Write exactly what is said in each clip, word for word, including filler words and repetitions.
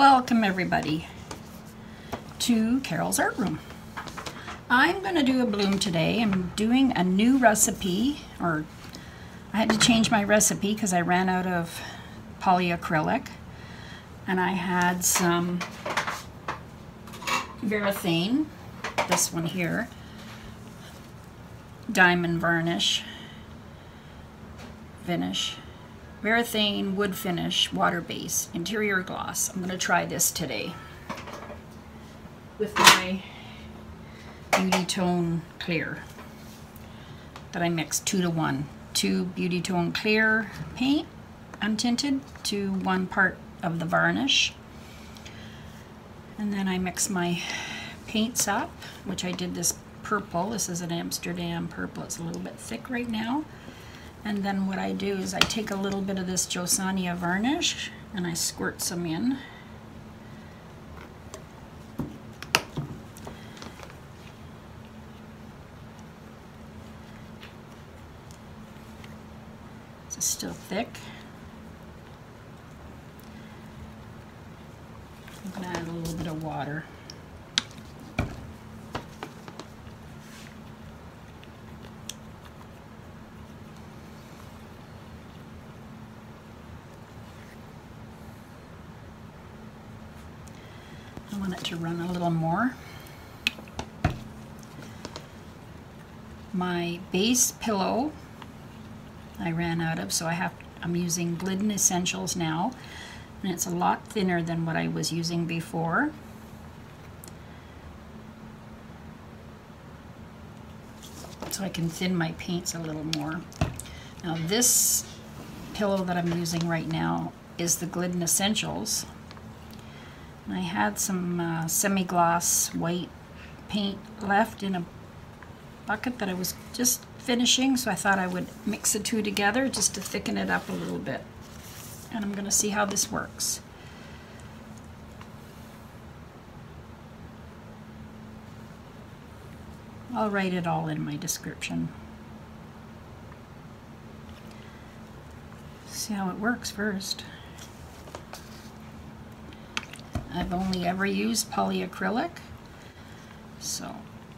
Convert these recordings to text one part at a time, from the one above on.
Welcome everybody to Carole's Art Room. I'm going to do a bloom today. I'm doing a new recipe, or I had to change my recipe because I ran out of polyacrylic, and I had some Ventilated, this one here, diamond varnish, finish, Ventilated wood finish, water base, interior gloss. I'm going to try this today with my Beautitone clear that I mixed two to one. Two Beautitone clear paint, untinted, to one part of the varnish. And then I mix my paints up, which I did this purple. This is an Amsterdam purple. It's a little bit thick right now. And then what I do is I take a little bit of this JoSonja varnish and I squirt some in. It's still thick. I'm going to add a little bit of water. I want it to run a little more. My base pillow I ran out of, so I have I'm using Glidden Essentials now, and it's a lot thinner than what I was using before. So I can thin my paints a little more. Now this pillow that I'm using right now is the Glidden Essentials. And I had some uh, semi-gloss white paint left in a bucket that I was just finishing, so I thought I would mix the two together just to thicken it up a little bit. And I'm going to see how this works. I'll write it all in my description. See how it works first. I've only ever used polyacrylic, so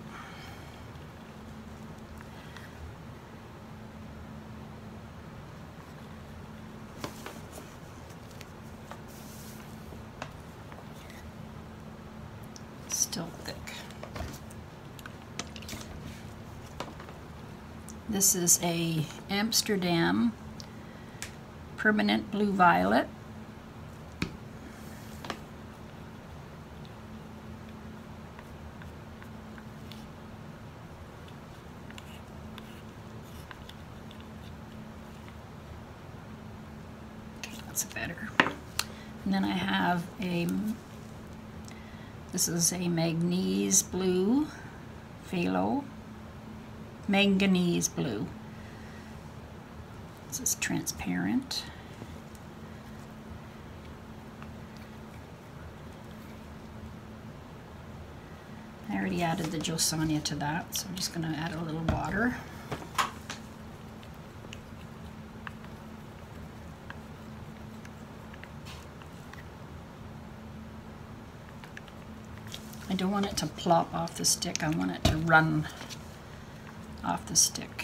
still thick. This is a Amsterdam permanent blue violet. Better. And then I have a, this is a manganese blue, phthalo, manganese blue. This is transparent. I already added the JoSonja to that, so I'm just going to add a little water. I don't want it to plop off the stick. I want it to run off the stick.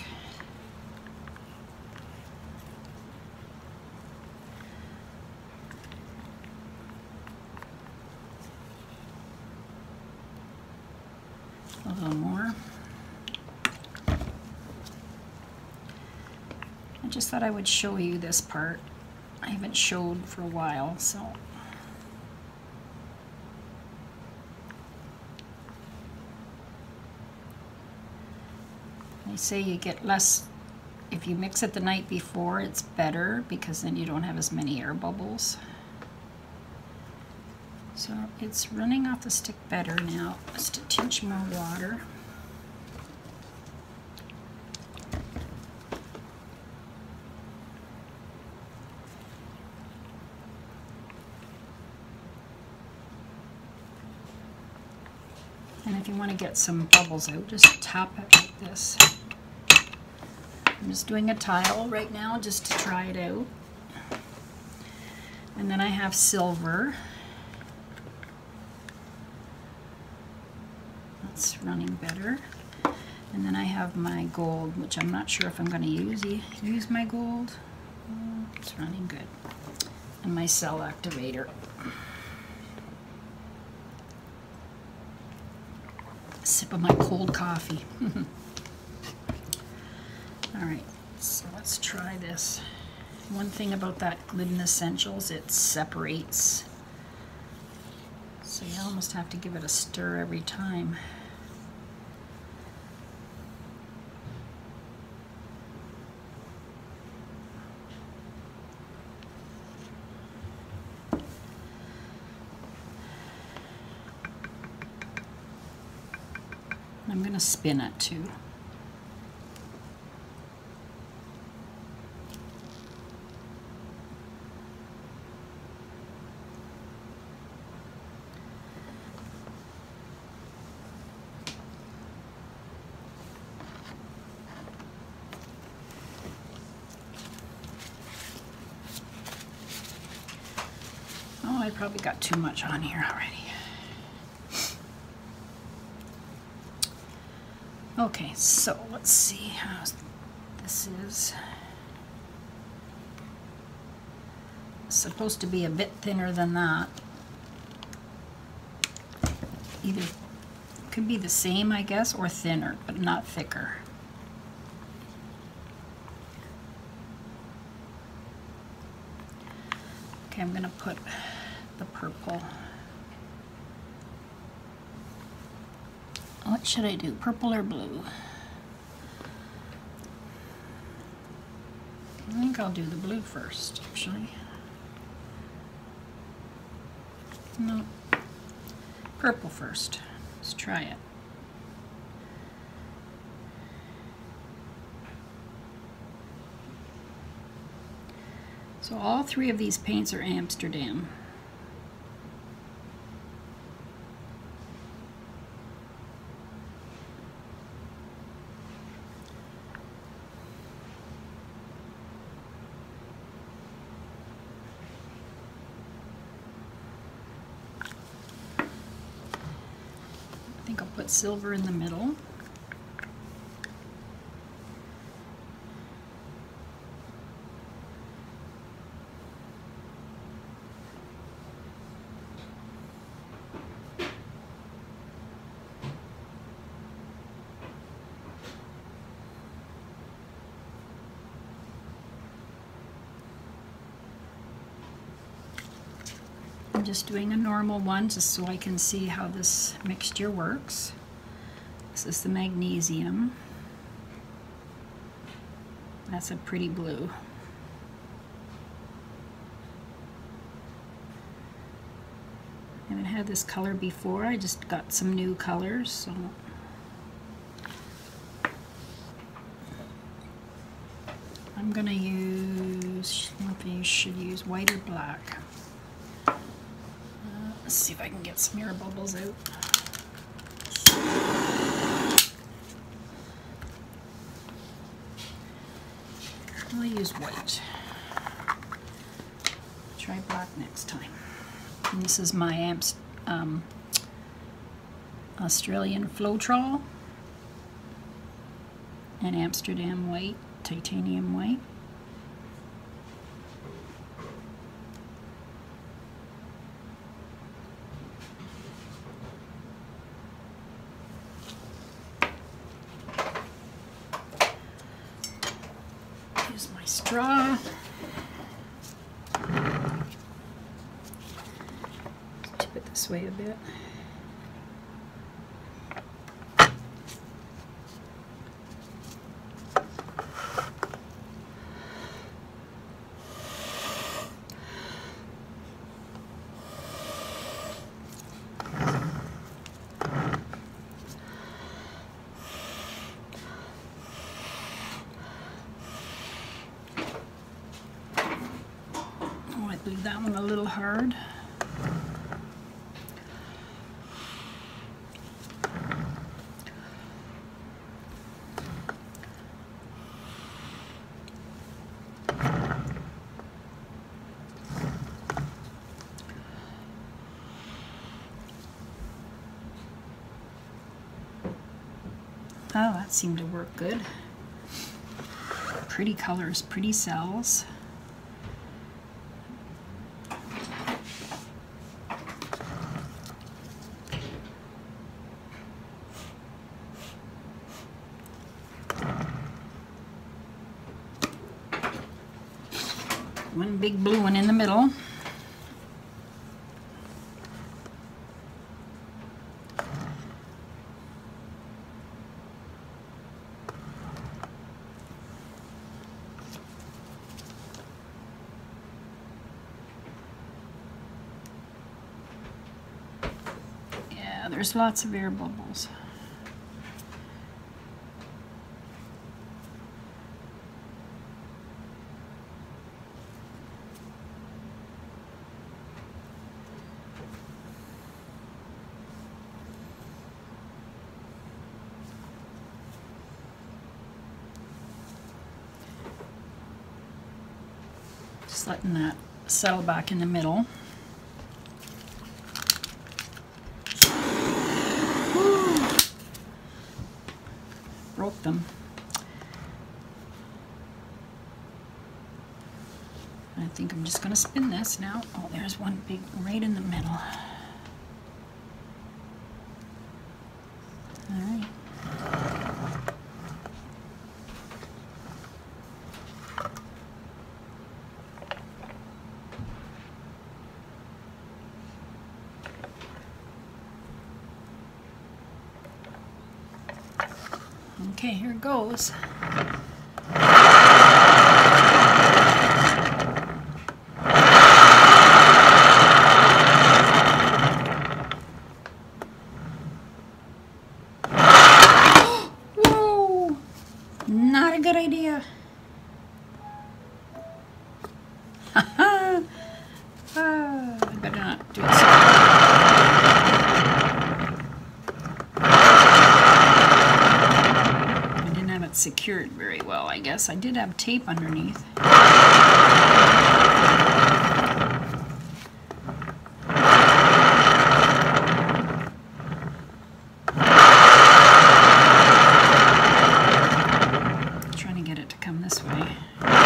A little more. I just thought I would show you this part. I haven't showed for a while, so. They say you get less, if you mix it the night before, it's better because then you don't have as many air bubbles. So it's running off the stick better now. Just a tinge more water. And if you want to get some bubbles out, just tap it like this. I'm just doing a tile right now just to try it out. And then I have silver. It's running better. And then I have my gold, which I'm not sure if I'm going to use use my gold. Oh, it's running good. And my cell activator. A sip of my cold coffee. Alright, so let's try this. One thing about that Glidden Essentials, it separates. So you almost have to give it a stir every time. I'm going to spin it too. Oh, I probably got too much on here already. Okay, so let's see how this is. It's supposed to be a bit thinner than that. Either it could be the same, I guess, or thinner, but not thicker. Okay, I'm gonna put the purple. What should I do, purple or blue? I think I'll do the blue first, actually. No, purple first. Let's try it. So all three of these paints are Amsterdam. I think I'll put silver in the middle. I'm just doing a normal one just so I can see how this mixture works. This is the magnesium. That's a pretty blue. I haven't had this color before, I just got some new colors, so I'm gonna use, I don't know if you should use white or black. Let's see if I can get some air bubbles out. I'll use white. Try black next time. And this is my Amps, um, Australian Floetrol and Amsterdam white, titanium white. Straw. Tip it this way a bit. Leave that one a little hard. Oh, that seemed to work good. Pretty colors, pretty cells. One big blue one in the middle. Yeah, there's lots of air bubbles. Just letting that settle back in the middle. Woo. Broke them. I think I'm just going to spin this now. Oh, there's one big right in the middle. All right. Okay, here it goes. Whoa! Not a good idea. Ah, I better not do it. Secured very well, I guess. I did have tape underneath. Trying to get it to come this way.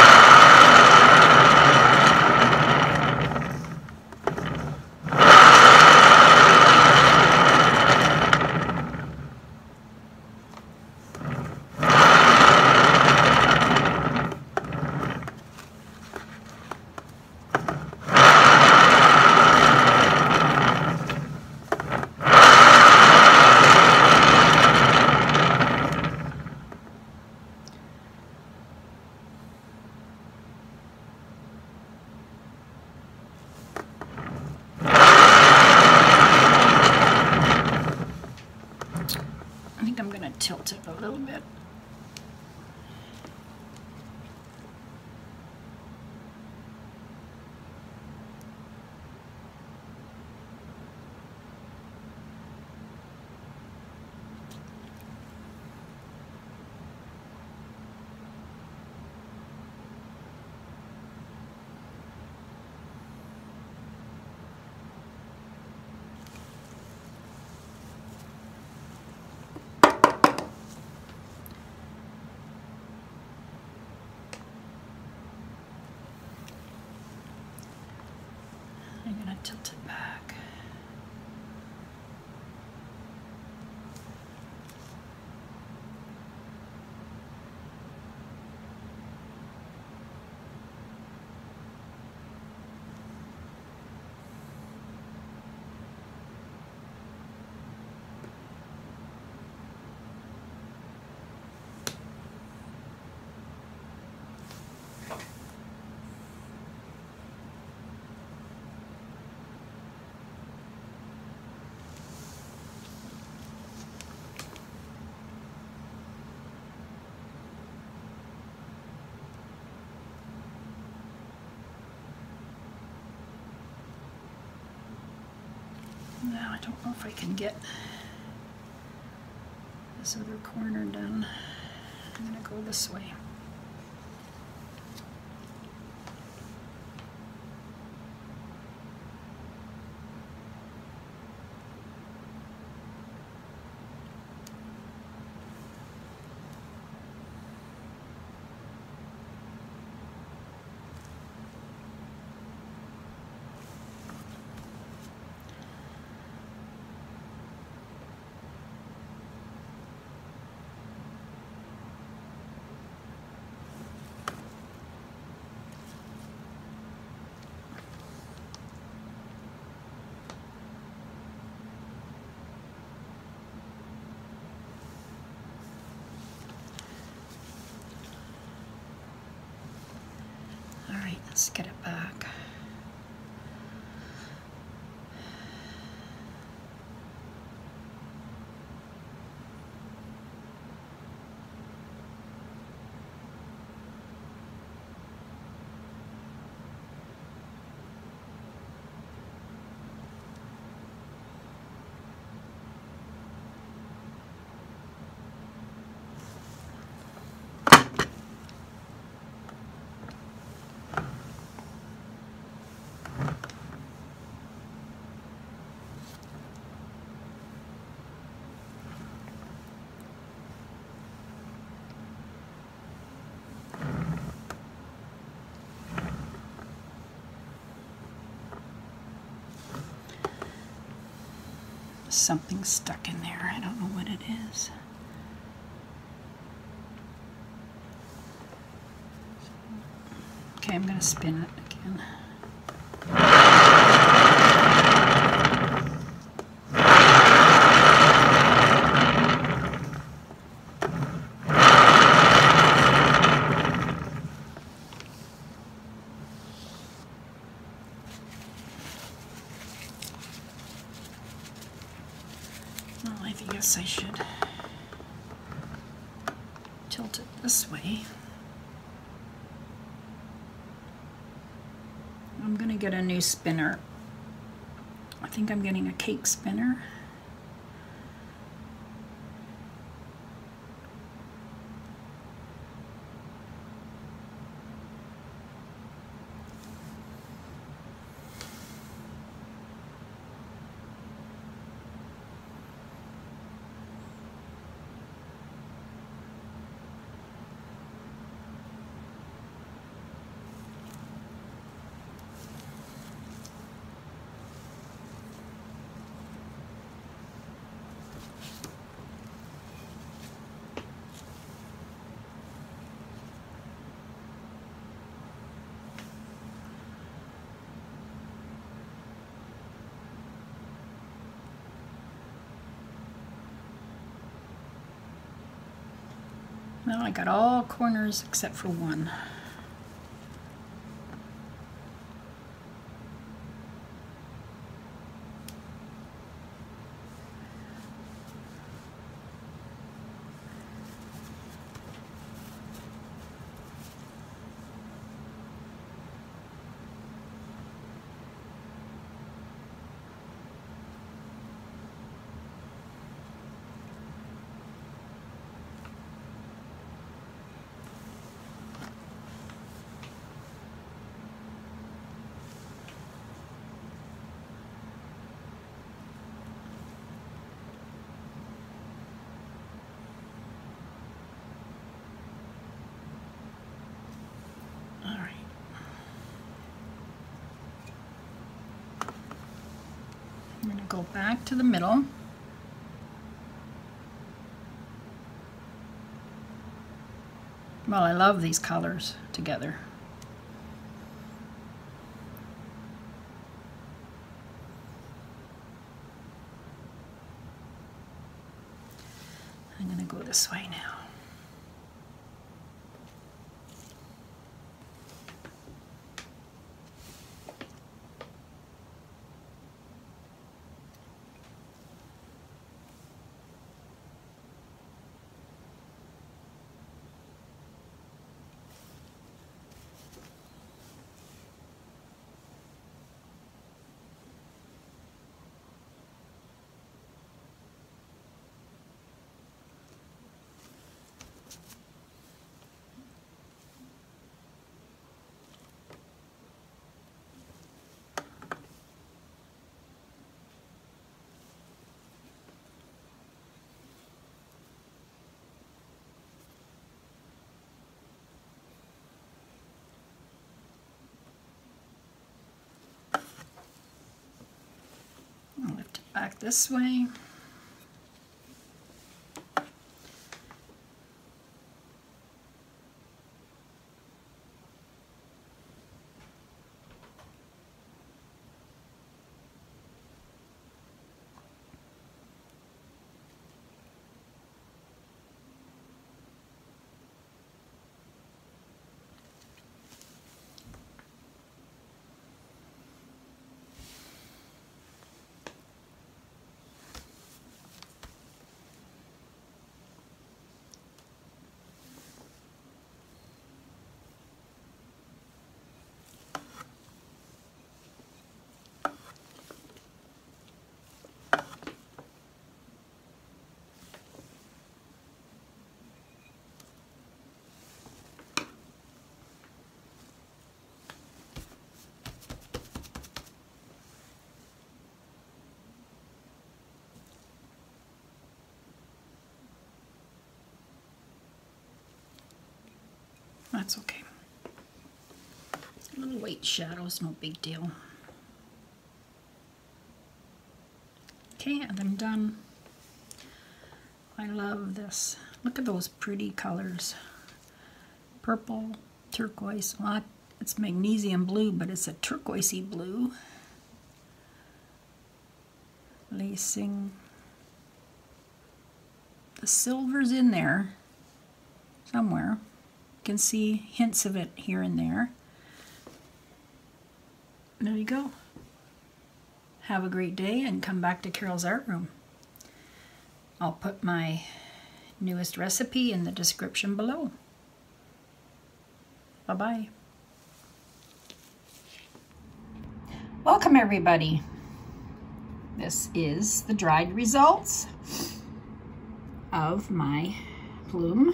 Tilt it a little bit. I'm going to tilt it back. Now I don't know if I can get this other corner done. I'm going to go this way. Let's get it back. Something stuck in there. I don't know what it is. Okay, I'm going to spin it again. Well, I guess I should tilt it this way. I'm going to get a new spinner. I think I'm getting a cake spinner. Well, I got all corners except for one. I'm going to go back to the middle. Well, I love these colors together. I'm going to go this way now. I'll lift it back this way. That's okay. A little white shadows, no big deal. Okay, and I'm done. I love this. Look at those pretty colors. Purple, turquoise. Well, it's magnesium blue, but it's a turquoisey blue. Lacing. The silver's in there somewhere. You can see hints of it here and there. There you go. Have a great day and come back to Carole's Art Room. I'll put my newest recipe in the description below. Bye-bye. Welcome everybody. This is the dried results of my plume.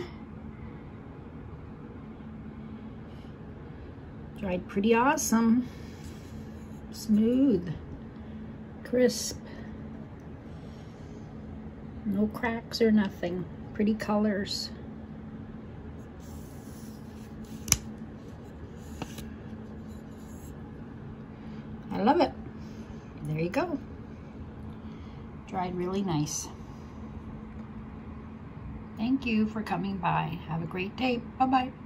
Dried pretty awesome. Smooth, crisp, no cracks or nothing. Pretty colors. I love it. There you go. Dried really nice. Thank you for coming by. Have a great day. Bye-bye.